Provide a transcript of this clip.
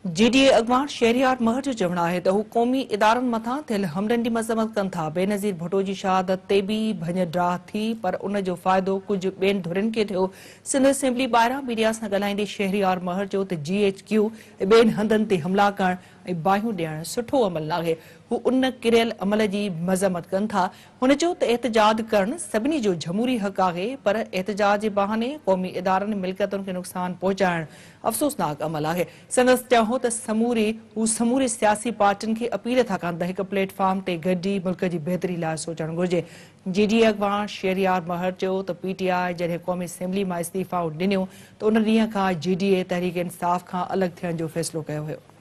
GDA अॻवान शहरियार महर जो चवणु आहे त हू क़ौमी इदारनि मथां थियल हमदर्दी मज़म्मत कनि था। बेनज़ीर भुट्टो जी शहादत ते बि भञ-ड्राह थी, पर उन जो फ़ाइदो कुझु ॿियनि धुरियुनि खे थियो। सिंध असेंबली ॿाहिरां मीडिया सां ॻाल्हाईंदे शहरियार महर चयो त GHQ ऐं ॿियनि हंधनि ते हमला करणु ऐं बाहियूं ॾियणु सुठो अमल नाहे। हू उन किरियल अमल जी मज़म्मत कनि था। हुन चयो त एहतजाज करणु सभिनी जो जमहूरी हक़ आहे, पर एहतजाज जे बहाने क़ौमी इदारनि मिल्कियतुनि खे नुक़सान पहुचाइणु अफ़सोसनाक अमल आहे। संदसि चयो त समूरे सियासी पार्टियुनि खे अपील था कनि त हिक प्लेटफॉर्म ते गॾिजी मुल्क जी बहितरी लाइ सोचणु घुरिजे। GDA अॻवान शहरियार महर चयो त PTI जॾहिं क़ौमी असेंबली मां इस्तीफ़ा ॾिनियो त उन ॾींहं खां GDA तहरीक इंसाफ़ खां अलॻि थियण जो फ़ैसिलो कयो हुयो।